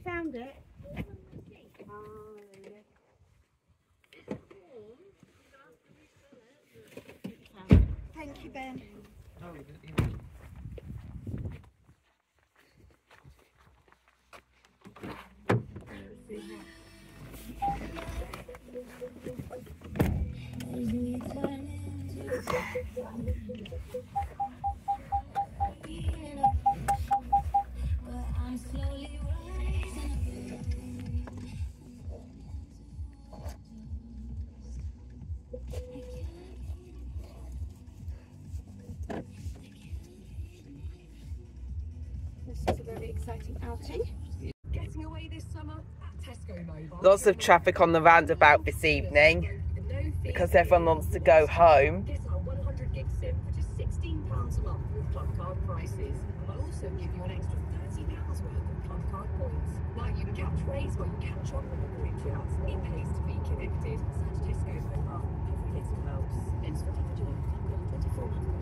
found it. Thank you, Ben. This is a very exciting outing. Getting away this summer at Tesco Mobile. Lots of traffic on the roundabout this evening because everyone wants to go home. Get our 100 gig SIM for just £16 a month with club card prices. We'll also give you an extra £30 worth of club card points. Now you can catch rays while you catch up with the Braintree apps. It pays to be connected. Search Tesco Mobile. Every little helps. Ends for Club Card 24.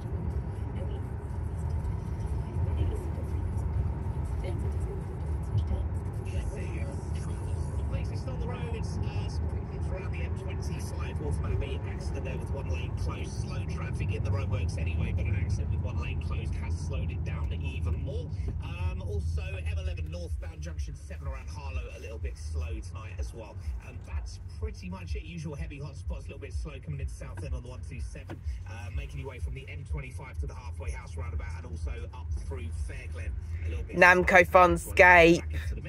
Latest on the road, it's around the M25 North Abbey. Accident there with one lane closed. Slow traffic in the roadworks anyway, but an accident with one lane closed has slowed it down even more. Also, M11 northbound junction 7 around Harlow, a little bit slow tonight as well. That's pretty much it. Usual heavy hotspots, a little bit slow coming into South End on the 127, making your way from the M25 to the halfway house roundabout and also up through Fairglen. A little bit NAMCO Funscape.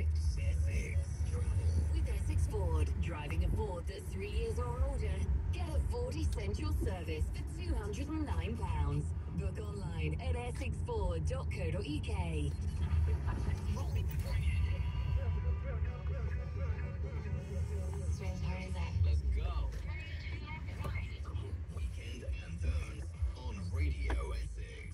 Driving a Ford that's 3 years or older, get a Ford Essential service for £209. Book online at s64.co.uk. Let's go. Weekend Anthems on Radio Essex.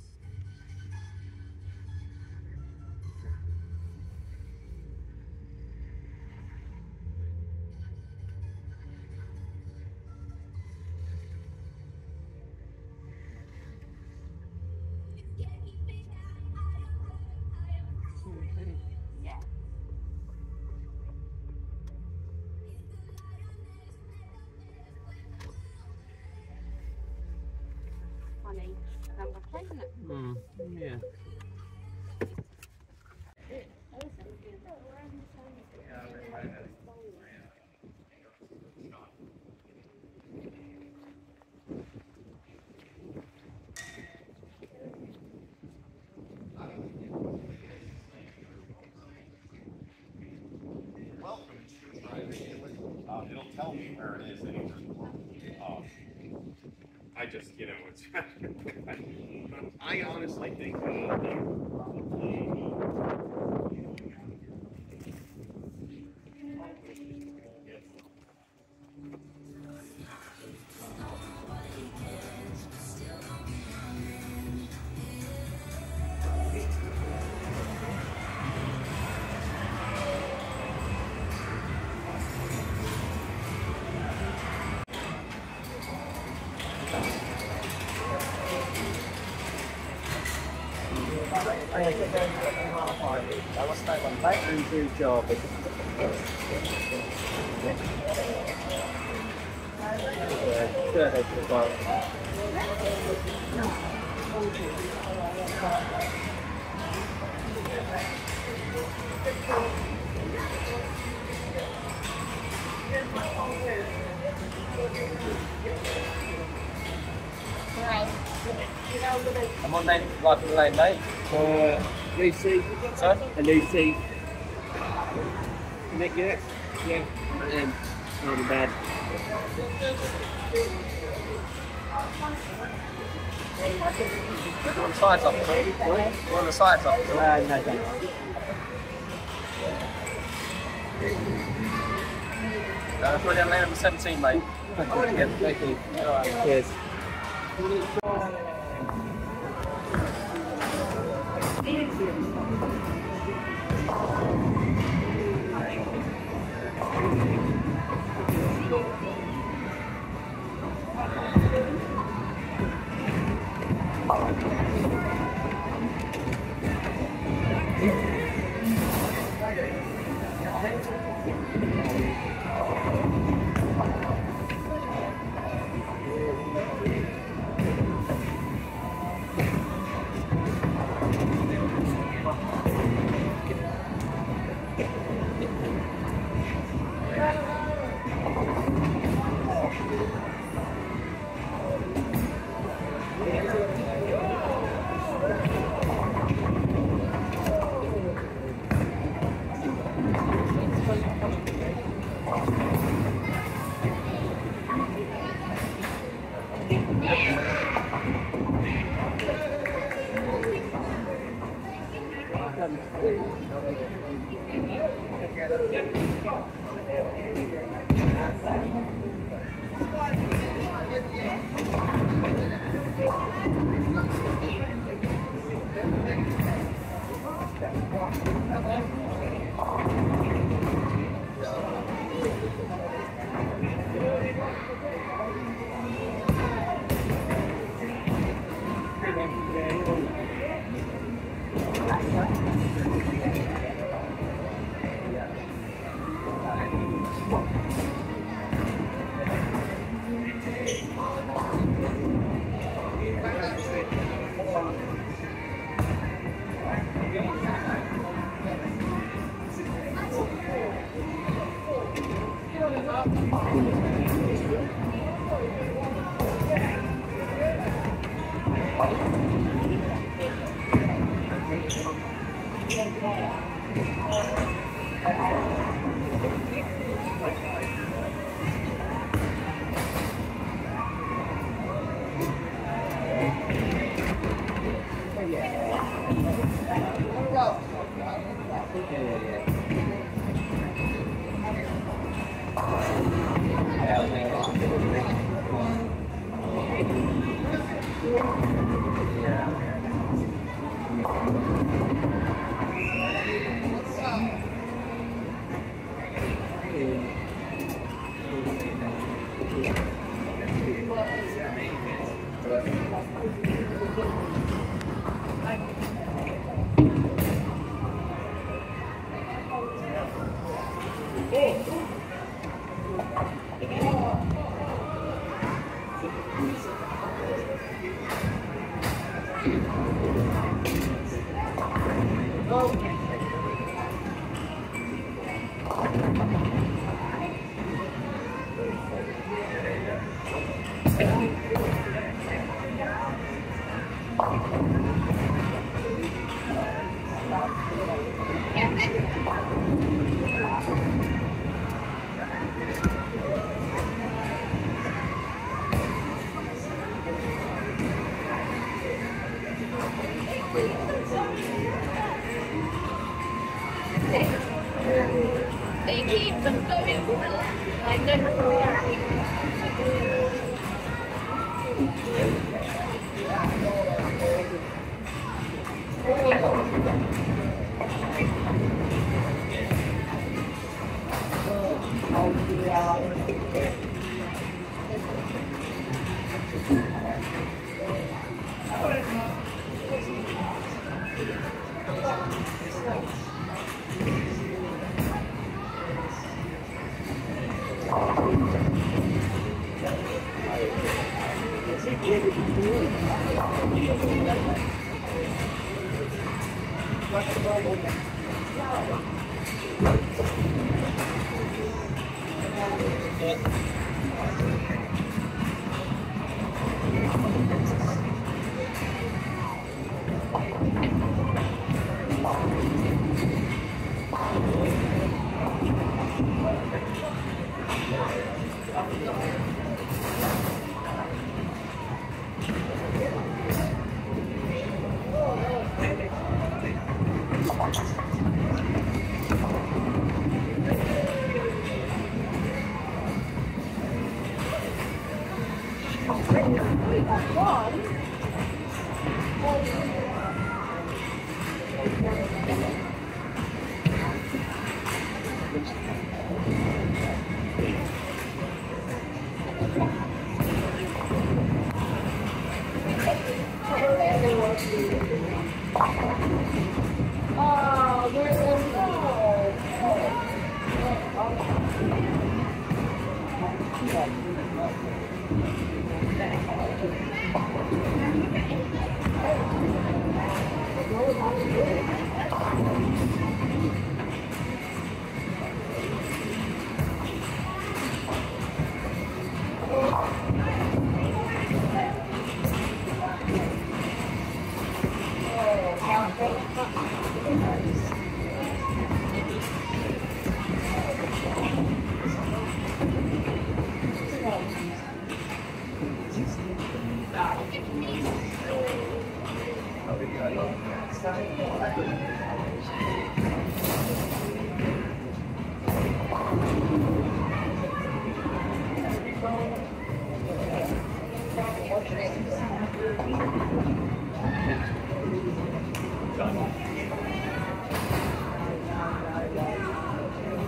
Yeah. Funny number plate, isn't it? Yeah. It'll tell me where it is anyway. I just, you know, it's. I honestly think. I'm on name, like the lane, mate. Lucy. Sorry? And Lucy. Nick, yeah? Yeah. Not bad. On the sides up, we're on the sides up. No, thanks. Probably on lane number 17, mate. Thank you. Cheers.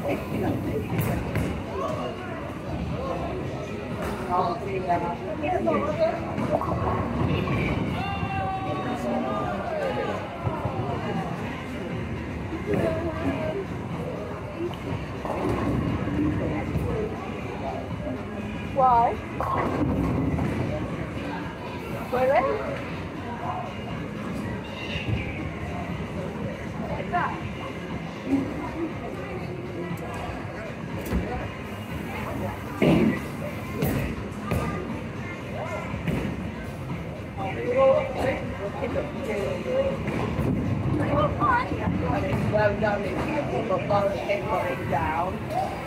Why? Really? Like that? Well done if you put the bottom head down.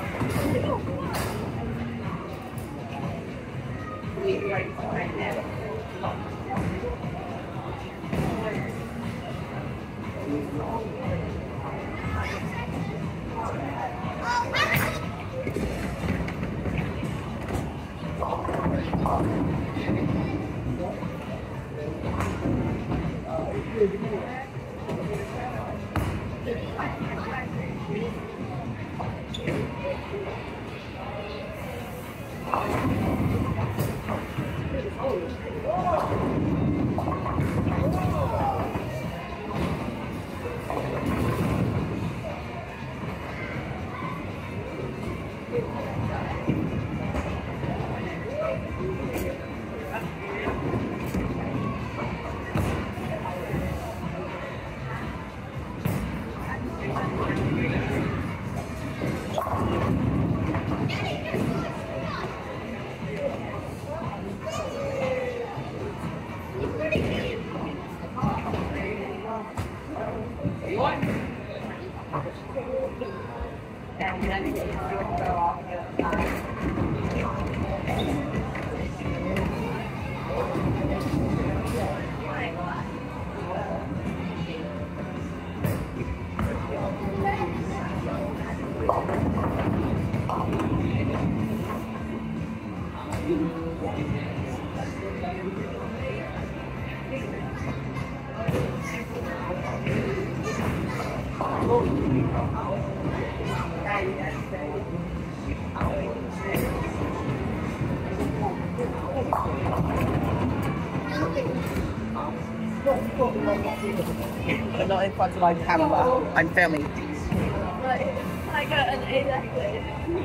But not in front of my camera. I'm filming. I got an exactly.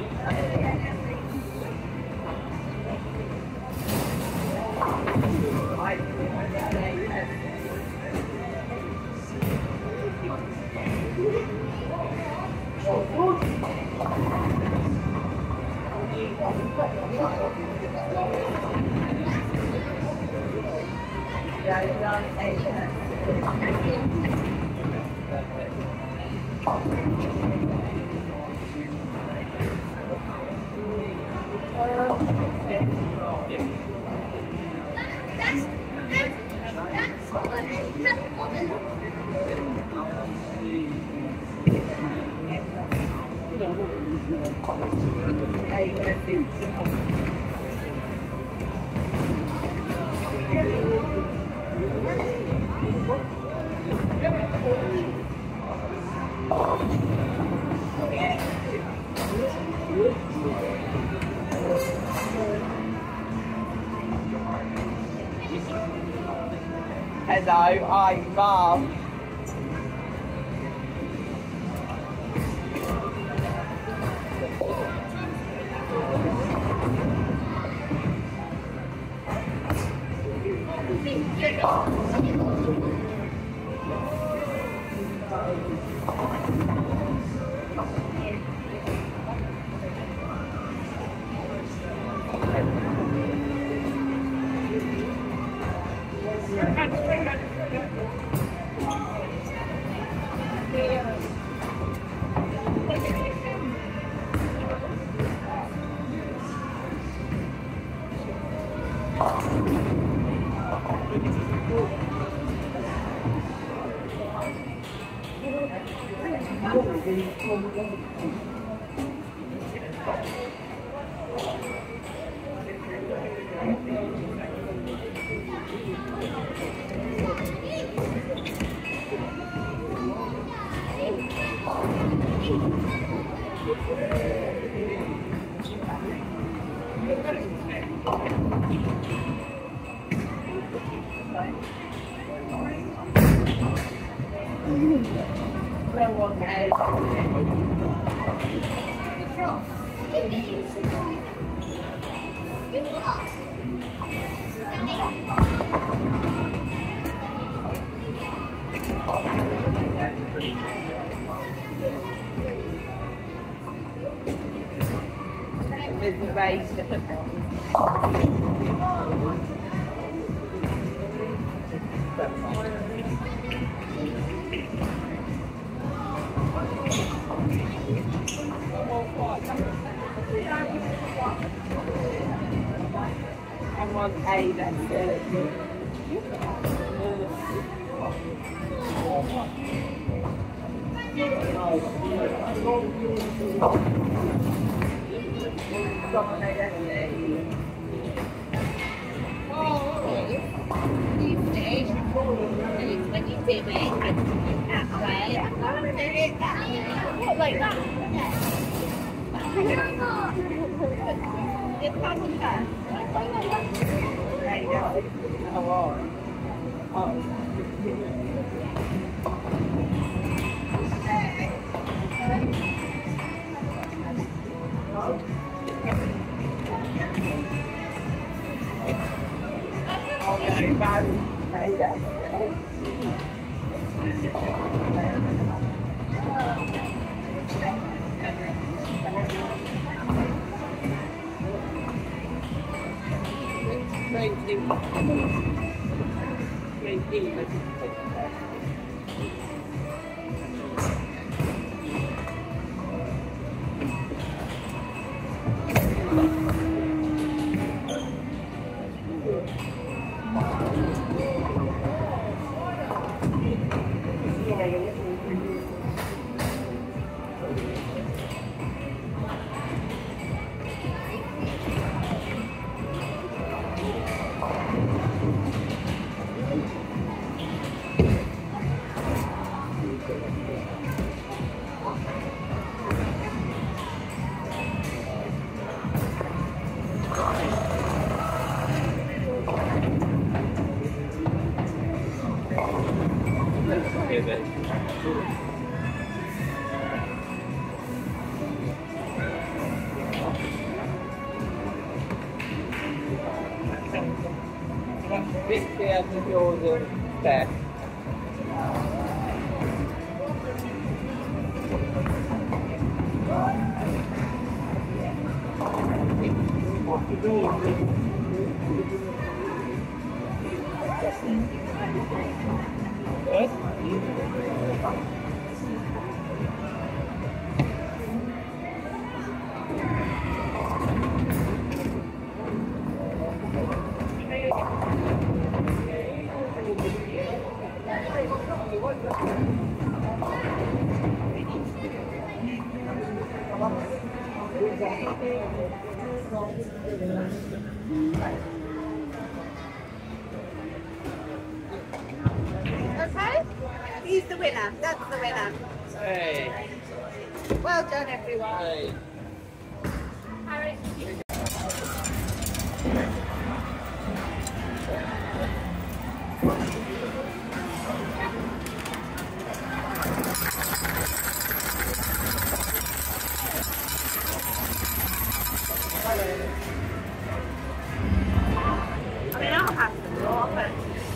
Hello, I'm Mum. With the base. I want A, that's it. What, like that? It's not on that. There you go. Oh, all right. Okay, bye. There you go. This here is yours there. Okay? He's the winner. That's the winner. Hey. Well done, everyone. Hey. Harry. I mean, I'll have some more, but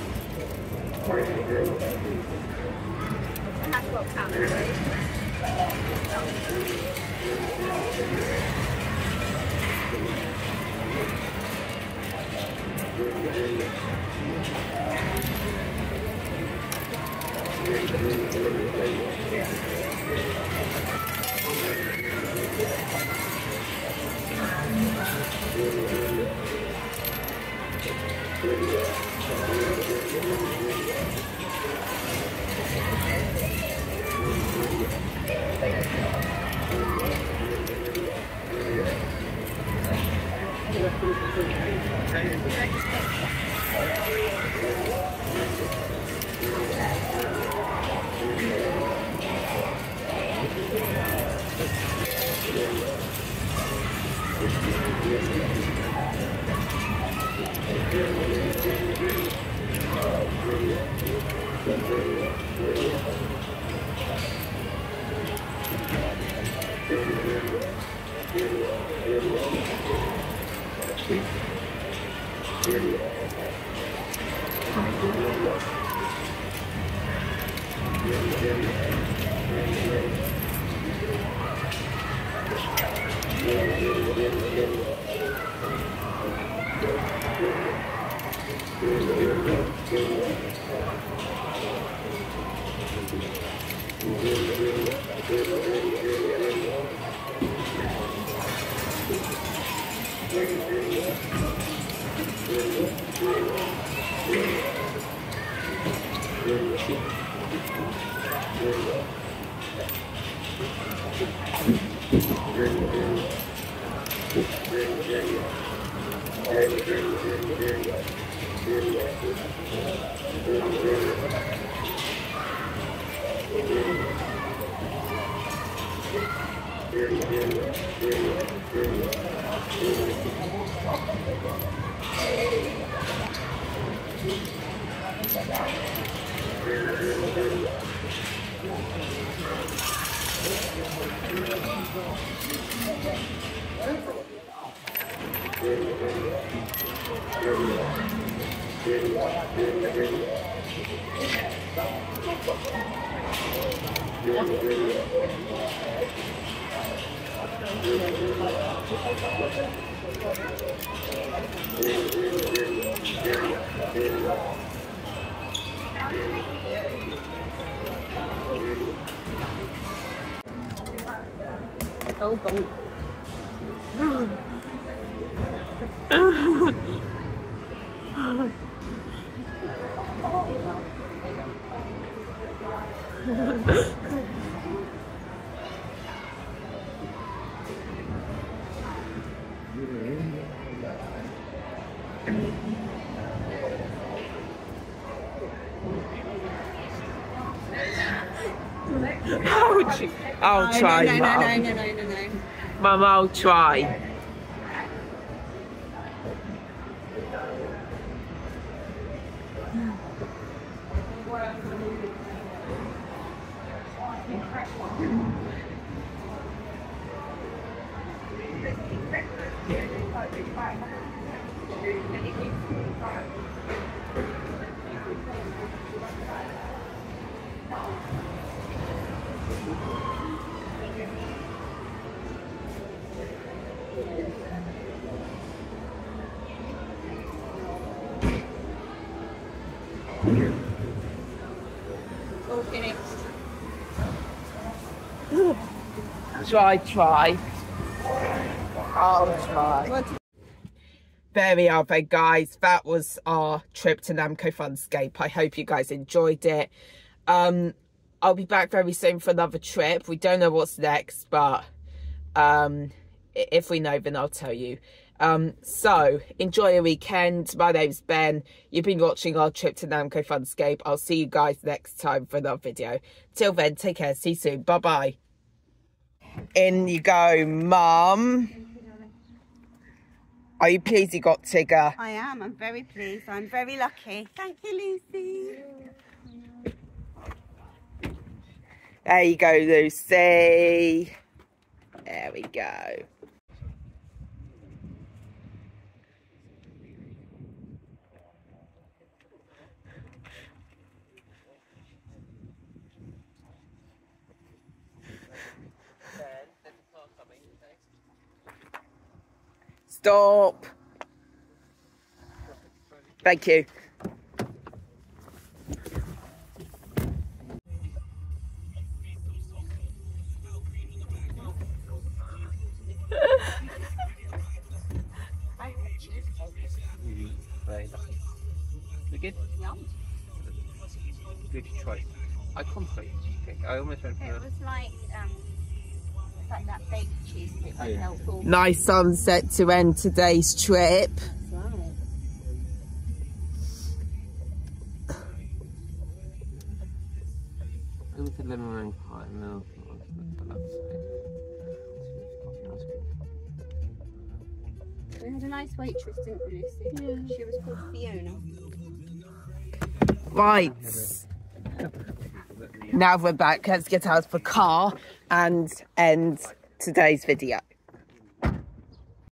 that's what counts. Oh, God. I'll try, Mum. No. Mum, I'll try. All finished. Shall I try? I'll try. There we are then, guys. That was our trip to NAMCO Funscape. I hope you guys enjoyed it. I'll be back very soon for another trip. We don't know what's next, but if we know, then I'll tell you. So enjoy your weekend. My name's Ben. You've been watching our trip to NAMCO Funscape. I'll see you guys next time for another video. Till then, take care. See you soon. Bye bye. In you go, Mum. Are you pleased you got Tigger? I am. I'm very pleased. I'm very lucky. Thank you, Lucy. There you go, Lucy. There we go. Stop. Thank you. Good? Yum. Good choice. I contemplate cheesecake. I almost went for It was like that baked cheesecake. Oh, yeah. Helpful. Nice sunset to end today's trip. Right. Limited lemon meringue pie milk. We had a nice waitress, didn't we, Lucy? Yeah. She was called Fiona. Right. Now we're back. Let's get out of the car and end today's video.